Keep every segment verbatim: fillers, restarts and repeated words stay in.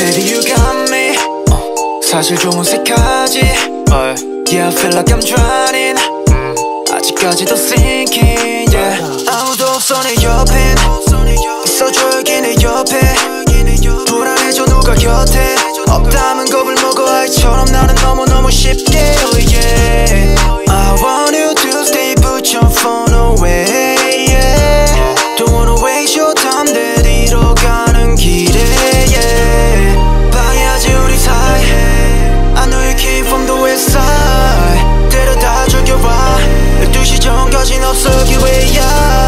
Baby you got me uh, 사실 좀 어색하지 uh, Yeah I feel like I'm drowning mm, 아직까지도 sinking yeah. 아무도 없어 내 옆엔 있어줘 여기 내 옆에 불안해져 누가 곁에 없다면 겁을 먹어 아이처럼 나는 너무너무 쉽게 oh yeah. I want you to stay put your phone away yeah. Don't wanna waste your time 데리러 가는 길에 yeah. 방해하지 우리 사이 I know you came from the west side 데려다 줄게와 열두 시 전까진 없어 기회야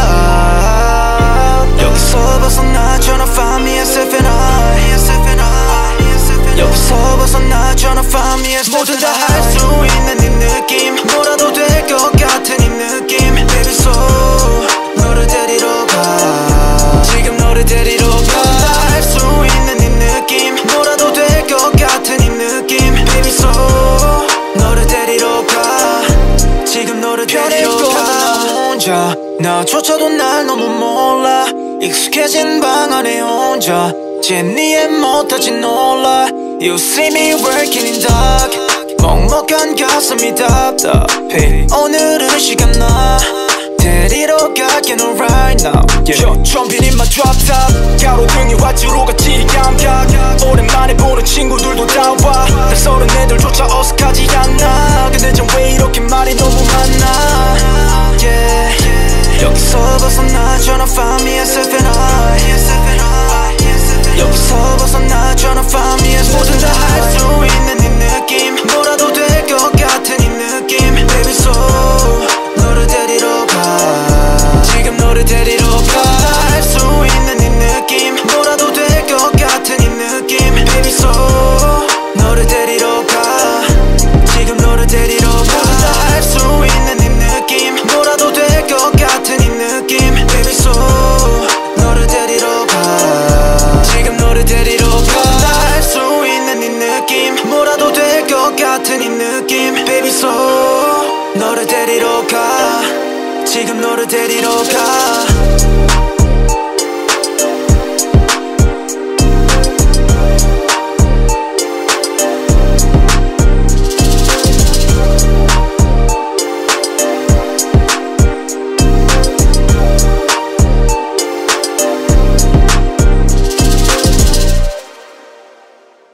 여기서 벗어나 tryna find me yourself and I 여기서 벗어나 tryna find me yourself 모두 다 할 수 있는 이 느낌 뭐라도 될 것 같은 이 느낌 Baby so 너를 데리러 가 지금 너를 데리러 가 할 수 있는 이 느낌 뭐라도 될 것 같은 이 느낌 Baby so 너를 데리러 가 지금 너를 데리러 가 나 혼자 나조차도 날 너무 몰라 익숙해진 방 안에 혼자 진이해 못하지 놀라 You see me working in dark 먹먹한 가슴이 답답해 오늘은 시간 나 데리러 갈게 너 right now yeah. 천빈 in my drop top 가로등이 왓지로 같이 감각 오랜만에 보는 친구들도 다와 날 서른 애들조차 어색하지 않아 근데 전 왜 이렇게 말이 너무 많아 yeah. 여기서 벗어나 tryna find me yourself and I 여기서 벗어나 tryna find me yourself 모든 다 할 수 있는 이 느낌 뭐라도 될 것 같은 이 느낌 Baby so 너를 데리러 가 지금 너를 데리러 가 할 수 있는 이 느낌 뭐라도 될 것 같은 이 느낌 Baby so 너를 데리러 가 지금 너를 데리러 가 할 수 있는 이 느낌 뭐라도 될 것 같은 이 느낌 Baby so 너를 데리러 가 지금 너를 데리러 가 할 수 있는 이 느낌 뭐라도 될 것 같은 이 느낌 Baby so 너를 데리러 가 지금 너를 데리러 가